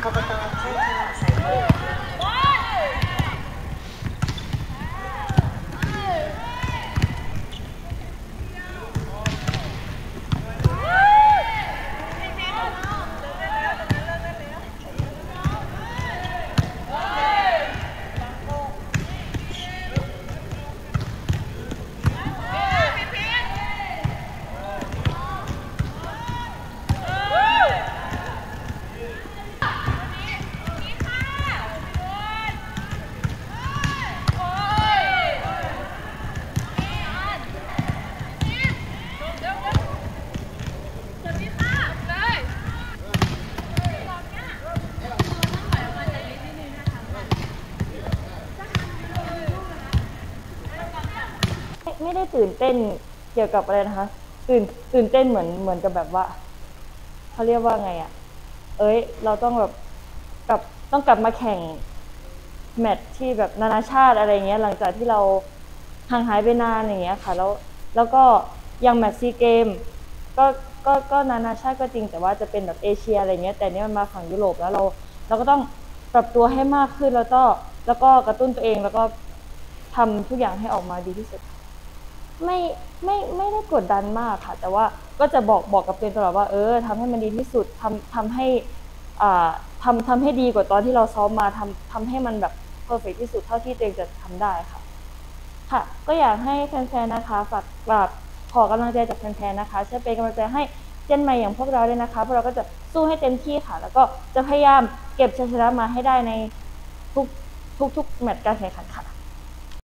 อบต.ใช่ค่ะสายบุญไม่ได้ตื่นเต้นเกี่ยวกับอะไรนะคะตื่นเต้นเหมือนกับแบบว่าเขาเรียกว่าไงอ่ะเราต้องแบบต้องกลับมาแข่งแมตช์ที่แบบนานาชาติอะไรเงี้ยหลังจากที่เราห่างหายไปนานอย่างเงี้ยค่ะแล้วก็ยังแมตช์ซีเกมก็นานาชาติก็จริงแต่ว่าจะเป็นแบบเอเชียอะไรเงี้ยแต่นี่มันมาฝั่งยุโรปแล้วเราก็ต้องปรับตัวให้มากขึ้นแล้วก็กระตุ้นตัวเองแล้วก็ทำทุกอย่างให้ออกมาดีที่สุดไม่ได้กดดันมากค่ะแต่ว่าก็จะบอกกับตัวเองตลอดว่าทำให้มันดีที่สุดทำให้ทำให้ดีกว่าตอนที่เราซ้อมมาทำให้มันแบบเพอร์เฟกที่สุดเท่าที่ตัวเองจะทำได้ค่ะก็อยากให้แฟนๆนะคะฝากแบบขอกำลังใจจากแฟนๆนะคะช่วยเป็นกำลังใจให้เจนใหม่อย่างพวกเราด้วยนะคะพวกเราก็จะสู้ให้เต็มที่ค่ะแล้วก็จะพยายามเก็บชัยชนะมาให้ได้ในทุกแมตช์การแข่งขันค่ะ